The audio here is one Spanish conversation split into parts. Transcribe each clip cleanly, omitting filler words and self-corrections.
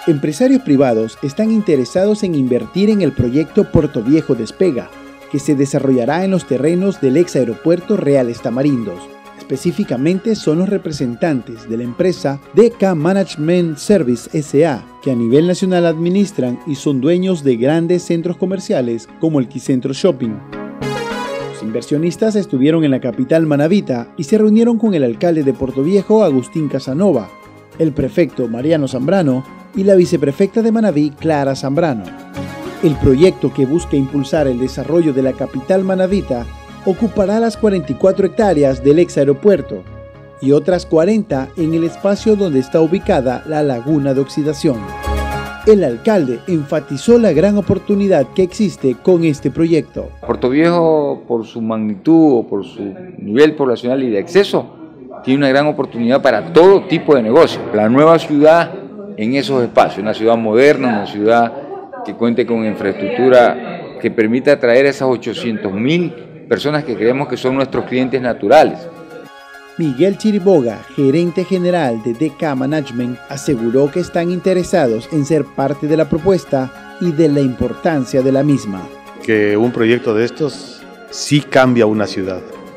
Empresarios privados están interesados en invertir en el proyecto Puerto Viejo Despega, que se desarrollará en los terrenos del ex aeropuerto Reales Tamarindos. Específicamente son los representantes de la empresa DK Management Service S.A., que a nivel nacional administran y son dueños de grandes centros comerciales como el Quicentro Shopping. Los inversionistas estuvieron en la capital manabita y se reunieron con el alcalde de Puerto Viejo, Agustín Casanova, el prefecto Mariano Zambrano y la viceprefecta de Manabí, Clara Zambrano. El proyecto, que busca impulsar el desarrollo de la capital manabita, ocupará las 44 hectáreas del ex aeropuerto y otras 40 en el espacio donde está ubicada la laguna de oxidación. El alcalde enfatizó la gran oportunidad que existe con este proyecto. Puerto Viejo, por su magnitud o por su nivel poblacional y de acceso, tiene una gran oportunidad para todo tipo de negocio. La nueva ciudad en esos espacios, una ciudad moderna, una ciudad que cuente con infraestructura que permita atraer a esas 800.000 personas que creemos que son nuestros clientes naturales. Miguel Chiriboga, gerente general de DK Management, aseguró que están interesados en ser parte de la propuesta y de la importancia de la misma. Que un proyecto de estos sí cambia una ciudad.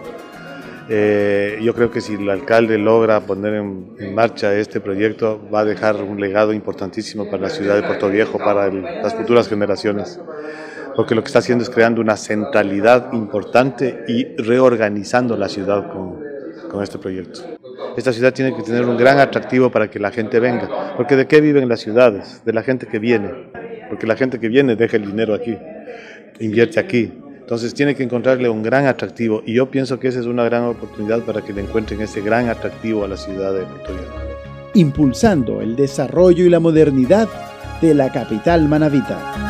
Yo creo que si el alcalde logra poner en marcha este proyecto, va a dejar un legado importantísimo para la ciudad de Puerto Viejo, para las futuras generaciones, porque lo que está haciendo es creando una centralidad importante y reorganizando la ciudad con este proyecto. Esta ciudad tiene que tener un gran atractivo para que la gente venga, porque ¿de qué viven las ciudades? De la gente que viene, porque la gente que viene deja el dinero aquí, invierte aquí. Entonces tiene que encontrarle un gran atractivo y yo pienso que esa es una gran oportunidad para que le encuentren ese gran atractivo a la ciudad de Puerto Viejo. Impulsando el desarrollo y la modernidad de la capital manabita.